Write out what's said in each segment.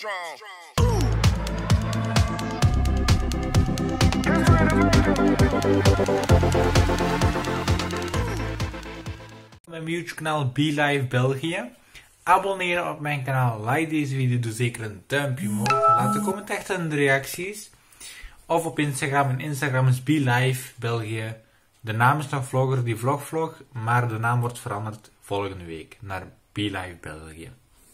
strong. Mijn YouTube kanaal BeLive België. Abonneren op mijn kanaal, like deze video, doe zeker een duimpje omhoog. Laat de commentaar achter in de reacties. Of op Instagram. Mijn Instagram is BeLive België. De naam is nog vlogger die vlog, maar de naam wordt veranderd volgende week naar BeLive België.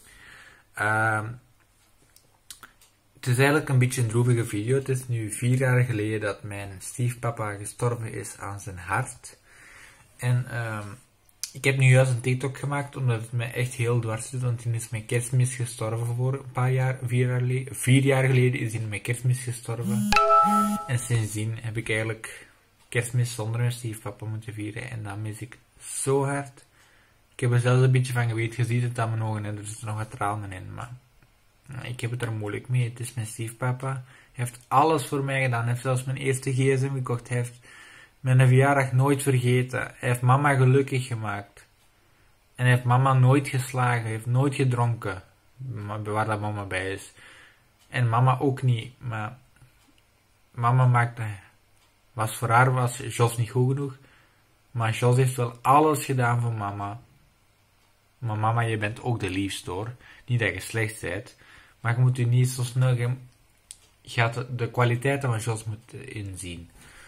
Het is eigenlijk een beetje een droevige video. Het is nu 4 jaar geleden dat mijn stiefpapa gestorven is aan zijn hart. En ik heb nu juist een TikTok gemaakt omdat het me echt heel dwars zit. Want toen is mijn kerstmis gestorven voor een paar jaar. 4 jaar geleden is hij mijn kerstmis gestorven. En sindsdien heb ik eigenlijk kerstmis zonder mijn stiefpapa moeten vieren. En dat mis ik zo hard. Ik heb er zelfs een beetje van geweten. Je ziet het aan mijn ogen en er zitten nog wat tranen in. Maar ik heb het er moeilijk mee. Het is mijn stiefpapa. Hij heeft alles voor mij gedaan. Hij heeft zelfs mijn eerste gsm gekocht. Hij heeft mijn verjaardag nooit vergeten. Hij heeft mama gelukkig gemaakt. En hij heeft mama nooit geslagen. Hij heeft nooit gedronken. Waar dat mama bij is. En mama ook niet. Maar mama voor haar was Jos niet goed genoeg. Maar Jos heeft wel alles gedaan voor mama. Maar mama, je bent ook de liefste hoor. Niet dat je slecht bent. Maar je moet je niet zo snel... Je gaat de kwaliteiten van Jos moeten inzien.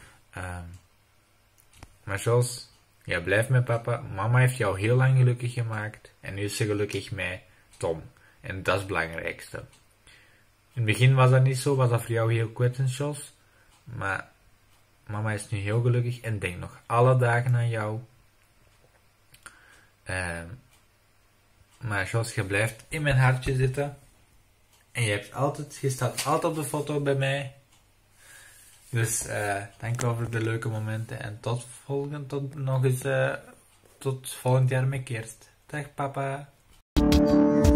Maar Jos, jij blijft met papa. Mama heeft jou heel lang gelukkig gemaakt. En nu is ze gelukkig met Tom. En dat is het belangrijkste. In het begin was dat niet zo. Was dat voor jou heel kwetsend, Jos. Maar mama is nu heel gelukkig. En denkt nog alle dagen aan jou. Maar Jos, je blijft in mijn hartje zitten. En je staat altijd op de foto bij mij. Dus dank wel voor de leuke momenten. En tot volgend jaar met kerst. Dag papa.